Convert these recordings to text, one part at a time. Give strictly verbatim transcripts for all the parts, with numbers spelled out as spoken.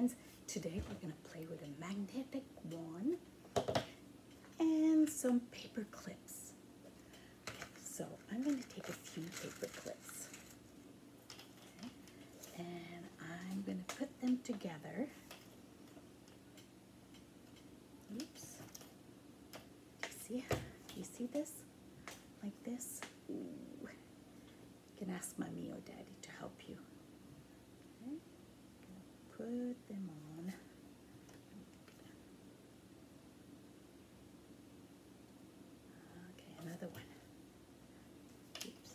friends. Today we're going to play with a magnetic wand and some paper clips. So I'm going to take a few paper clips. Okay. And I'm going to put them together. Oops. Do you see? Do you see this? Like this? Ooh. You can ask mommy or daddy to help you. Okay. Put them on. Okay, another one. Oops.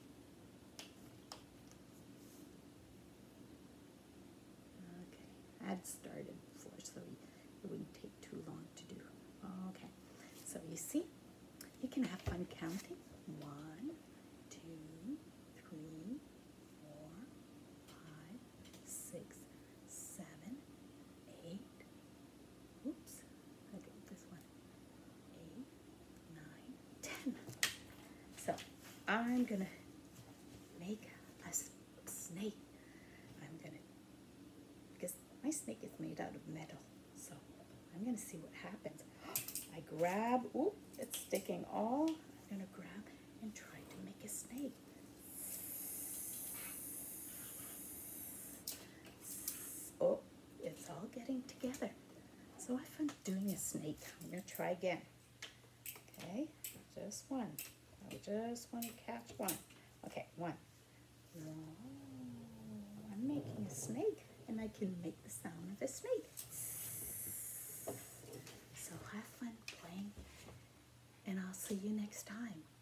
Okay, I had started before, so it wouldn't take too long to do. Okay, so you see, you can have fun counting. One, two, three, four, five, six, seven, eight. Oops, I got this one. Eight, nine, ten. So I'm gonna make a snake. I'm gonna, because my snake is made out of metal. So I'm gonna see what happens. I grab, oop, it's sticking all. I'm gonna grab and try to make a snake. Oh, it's all getting together. So I found doing a snake. I'm gonna try again. Okay, just one. I just want to catch one. Okay, one. Oh, I'm making a snake, and I can make the sound of a snake. So have fun playing, and I'll see you next time.